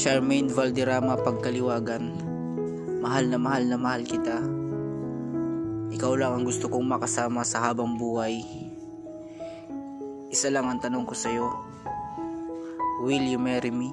Charmaine Valderrama Pagkaliwagan, mahal na mahal kita. Ikaw lang ang gusto kong makasama sa habang buhay. Isa lang ang tanong ko sa'yo, will you marry me?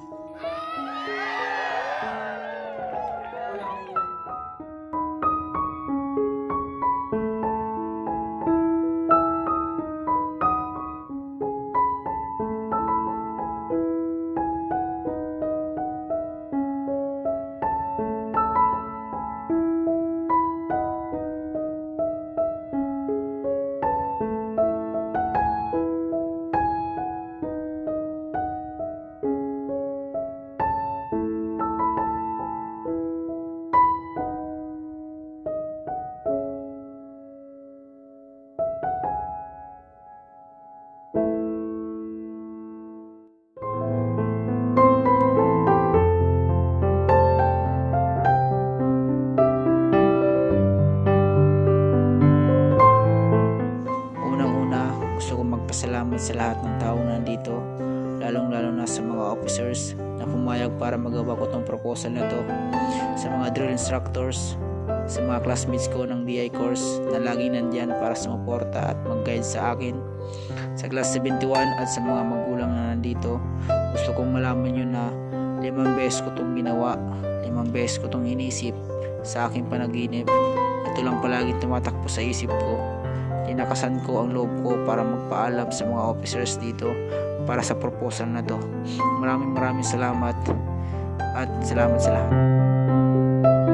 Salamat sa lahat ng tao nandito, lalong-lalo na sa mga officers na pumayag para magawa ko tong proposal na to, sa mga drill instructors, sa mga classmates ko ng DI course na lagi nandyan para sumuporta at mag-guide sa akin, sa class 71 at sa mga magulang na nandito. Gusto kong malaman nyo na 5 beses ko tong ginawa, 5 beses ko tong inisip sa aking panaginip. Ito lang palagi tumatakbo sa isip ko. Tinakasan ko ang loob ko para magpaalam sa mga officers dito para sa proposal na to. Maraming salamat at salamat sa lahat.